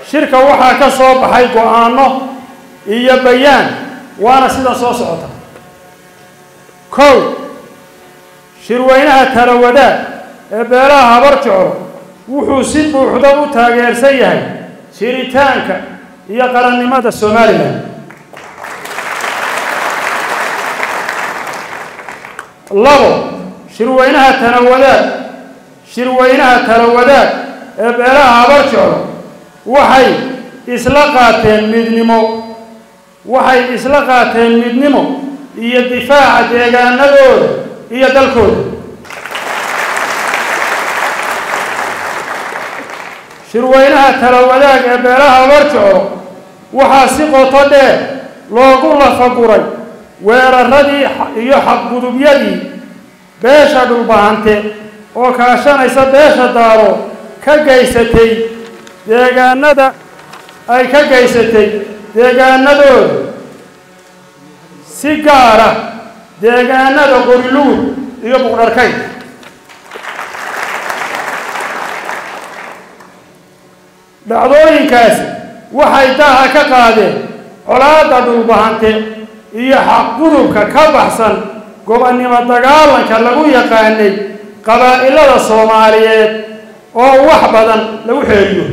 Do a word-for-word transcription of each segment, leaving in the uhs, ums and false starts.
shirka waxaa ka soo baxay go'aano iyo bayaan waana sida soo socota kow shirweynaha tala wadaag ee beelaha Habarjeclo wuxuu si buuxda u taageersan yahay shiritaanka iyo qarannimada Soomaaliland labo shirweynaha tala wadaag shirweynaha tala wadaag ee beelaha Habarjeclo waxay isla qaateen midnimo waxay isla qaateen midnimo iyo difaaca deegaanadooda iyo dalkooda shirweynaha tala wadaag ee beelaha Habarjeclo waxaa si qoto dheer loogu lafaguray weeraradii iyo xadgudubyadii beesha dhulbahante oo kaashanaysa beesha daaro ka geysatay deegaanada ay ka geysatay deegaanadooda si gaar ah deegaanada Qoriluur iyo Buqdharkayn dhacdooyinkaasi waxay daaha ka qaadeen colaadda dhulbahante iyo xaqgudubka ka baxsan gobonnimo dagaalanka lagu yaqaanay qabaa'ilada Soomaaliyeed oo wax badan lagu xeeliyo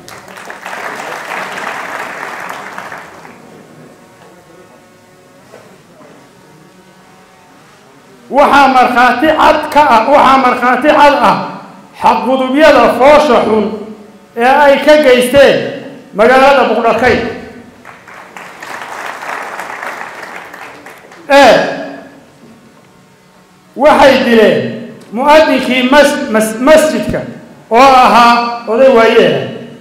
waxaa markhaati cad ka ah waxaa markhaati cad ah xaqgudubyada foosha xun ee ay ka geysteen magaalada Buqdharkayn ee waxay dileen mu'adinkii masjidka oo ahaa oday waayeel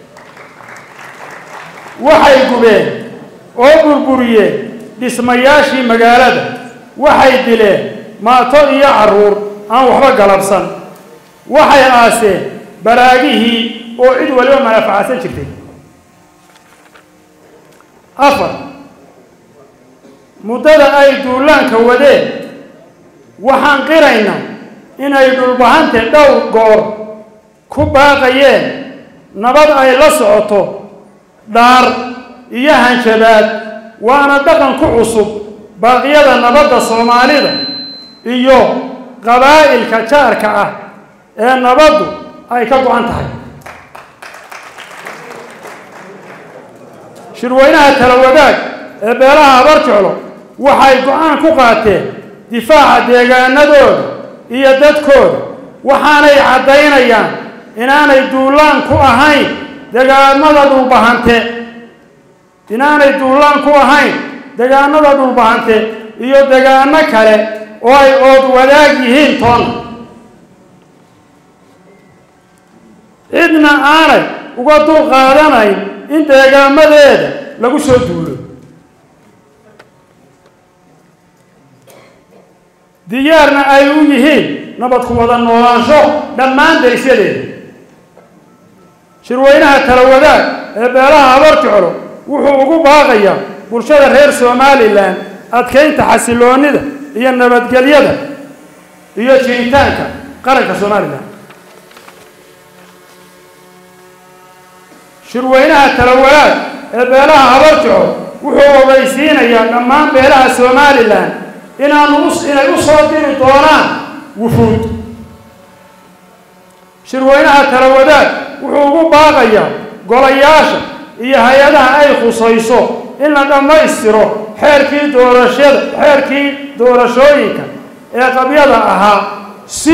waxay gubeen oo burburiyeen dhismayaashii magaalada waxay dileen maato iyo caruur aan waxba galabsan waxay aaseen baraagihii oo cid waliba manafacsan jirtay afar muddada ay duulaanka wadeen waxaan qiraynaa inay dhulbahante dhowr goor ku baaqayeen nabad ay la socoto dhaar iyo hanjabaad waana dhaqan ku cusub baaqyada nabadda Soomaalida iyo qabaa'ilka jaarka ah ee nabaddu ay ka go'an tahay shirweynaha tala wadaag ee beelaha Habarjeclo waxay go'aan ku qaateen difaaca deegaanadooda iyo dadkooda waxaanay caddaynayaan inaanay duulaan ku ahayn deegaanada dhulbahante inaanay duulaan ku ahayn deegaanada dhulbahante iyo deegaano kale oo ay ood wadaag yihiin toona cidna aanay uga dul qaadanayn in deegaamadeeda lagu soo duulo diyaarna ay u yihiin nabad ku wada noolaansho dhammaan derisyadeeda shirweynaha tala wadaag ee beelaha Habarjeclo wuxuu ugu baaqayaa bulshada reer Somaliland adkeynta xasiloonida iyo nabadgelyada iyo jiritaanka qaranka Somaliland shirweynaha tala wadaag ee beelaha Habarjeclo wuxuu ogeysiinayaa dhammaan beelaha Somaliland inaanu inay u soo diri doonaan wufuud shirweynaha tala wadaag wuxuu ugu baaqayaa golayaasha iyo hay'adaha ay khusayso in la dhammaystiro xeerkii doorashada xeerkii doorashooyinka ee qabyada ahaa si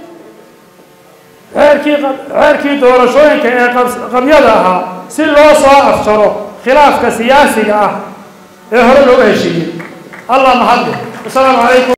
xeerkii xeerkii doorashooyinka ee qabyada ahaa si loo soo afjaro khilaafka siyaasiga ah ee hore looga heshiiyay allah mahad السلام عليكم.